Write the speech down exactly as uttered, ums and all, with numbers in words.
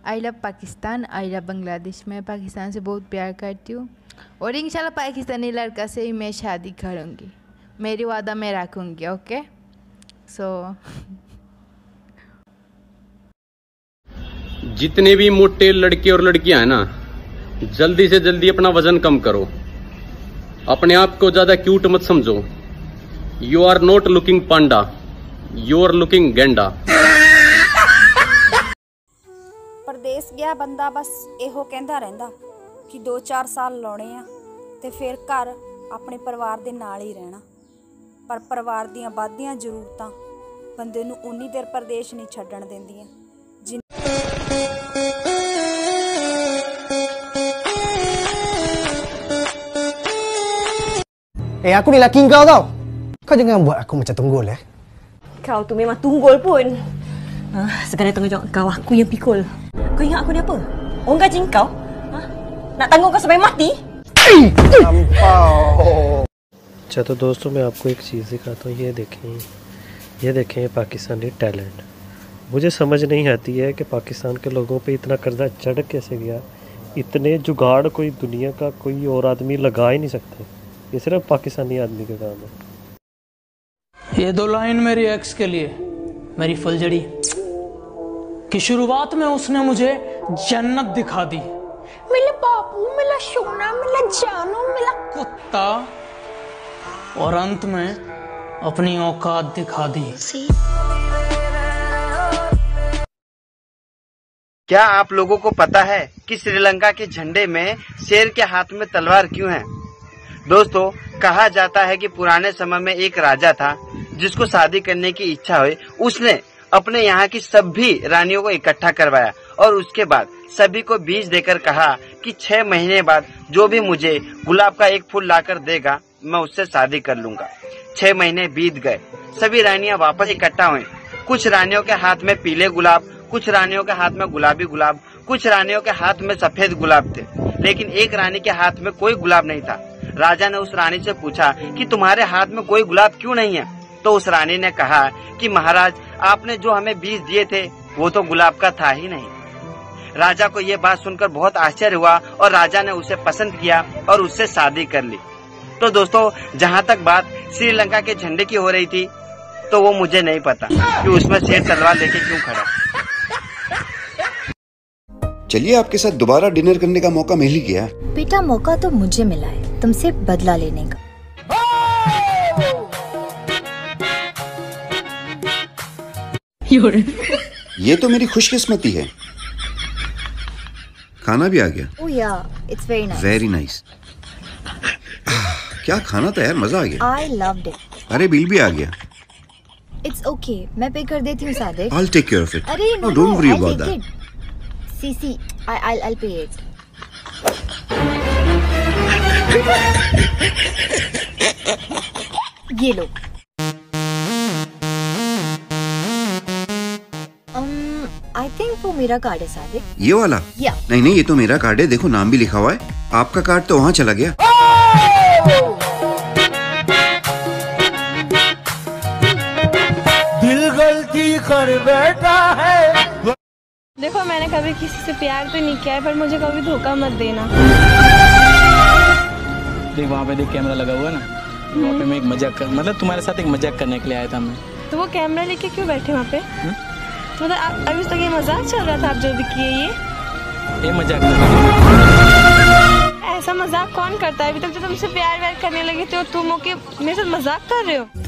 I love Pakistan, I love Bangladesh. मैं पाकिस्तान से बहुत प्यार करती हूँ और इंशाल्लाह पाकिस्तानी लड़का से ही मैं शादी करूँगी। मेरी वादा मैं रखूँगी। ओके सो जितने भी मोटे लड़के और लड़कियां हैं ना, जल्दी से जल्दी अपना वजन कम करो। अपने आप को ज्यादा क्यूट मत समझो। You are not looking panda, you are looking गेंडा। परदेस गया बंदा बस ਇਹੋ ਕਹਿੰਦਾ ਰਹਿੰਦਾ ਕਿ दो चार ਸਾਲ ਲਾਉਣੇ ਆ ਤੇ ਫਿਰ ਘਰ ਆਪਣੇ ਪਰਿਵਾਰ ਦੇ ਨਾਲ ਹੀ ਰਹਿਣਾ। ਪਰ ਪਰਿਵਾਰ ਦੀਆਂ ਵੱਧਦੀਆਂ ਜ਼ਰੂਰਤਾਂ ਬੰਦੇ ਨੂੰ ਉਨੀ ਦੇਰ ਪਰਦੇਸ ਨਹੀਂ ਛੱਡਣ ਦਿੰਦੀਆਂ। Eh, aku ni laki kau tau. Kau jangan buat aku macam tunggul eh. Kau tu memang tunggul pun. Ha, sekadar tanggungjawab kau, aku yang pikul. Kau ingat aku ni apa? Orang gaji kau? Ha? Nak tanggung kau sampai mati? अच्छा तो दोस्तों मैं आपको एक चीज़ दिखाता हूँ। ये देखें, ये देखें पाकिस्तानी टैलेंट। मुझे समझ नहीं आती है कि पाकिस्तान के लोगों पे इतना कर्जा चढ़ कैसे गया। इतने जुगाड़ कोई दुनिया का कोई और आदमी लगा ही नहीं सकते। ये सिर्फ पाकिस्तानी आदमी का काम है। ये दो लाइन मेरी एक्स के लिए, मेरी फुलझड़ी कि शुरुआत में उसने मुझे जन्नत दिखा दी। मेरा बाबू, मेरा सोना, मेरा जानू, मेरा कुत्ता, और अंत में अपनी औकात दिखा दी। क्या आप लोगों को पता है कि श्रीलंका के झंडे में शेर के हाथ में तलवार क्यों है? दोस्तों, कहा जाता है कि पुराने समय में एक राजा था जिसको शादी करने की इच्छा हुई। उसने अपने यहाँ की सभी रानियों को इकट्ठा करवाया और उसके बाद सभी को बीज देकर कहा कि छह महीने बाद जो भी मुझे गुलाब का एक फूल लाकर देगा मैं उससे शादी कर लूंगा। छह महीने बीत गए, सभी रानियां वापस इकट्ठा हुई। कुछ रानियों के हाथ में पीले गुलाब, कुछ रानियों के हाथ में गुलाबी गुलाब, कुछ रानियों के हाथ में सफेद गुलाब थे, लेकिन एक रानी के हाथ में कोई गुलाब नहीं था। राजा ने उस रानी से पूछा कि तुम्हारे हाथ में कोई गुलाब क्यों नहीं है? तो उस रानी ने कहा कि महाराज, आपने जो हमें बीज दिए थे वो तो गुलाब का था ही नहीं। राजा को ये बात सुनकर बहुत आश्चर्य हुआ और राजा ने उसे पसंद किया और उससे शादी कर ली। तो दोस्तों, जहाँ तक बात श्रीलंका के झंडे की हो रही थी, तो वो मुझे नहीं पता कि उसमें शेर तलवार लेके क्यों खड़ा। चलिए, आपके साथ दोबारा डिनर करने का मौका मिल ही गया। बेटा, मौका तो मुझे मिला है तुमसे बदला लेने का। ये तो मेरी खुशकिस्मती है। खाना भी आ गया। Oh yeah, it's very nice. Very nice. क्या खाना था यार, मजा आ गया। I loved it. अरे बिल भी आ गया। इट्स ओके, मैं पे कर देती हूँ Sadiq. I'll take care of it. अरे no, don't worry about that. See see, I I'll I'll pay it. ये लो। आई थिंक वो मेरा कार्ड है सादिक। ये वाला? या। नहीं नहीं, ये तो मेरा कार्ड है। देखो, नाम भी लिखा हुआ है। आपका कार्ड तो वहाँ चला गया। दिल गलती कर बैठा है। देखो, मैंने कभी किसी से प्यार तो नहीं किया है, पर मुझे कभी धोखा मत देना। देख, वहाँ पे देख कैमरा लगा हुआ है ना, वहाँ पे मैं एक मजाक कर, मतलब तुम्हारे साथ एक मजाक करने के लिए आया था मैं। तो वो कैमरा लेके क्यों बैठे वहाँ पे? तो मतलब अभी तक ये मजाक चल रहा था, आप जो भी किए ये ये मजाक कर। ऐसा मजाक कौन करता है? अभी तक जो तुमसे प्यार व्यार करने लगे थे, तुम हो के मेरे साथ मजाक कर रहे हो।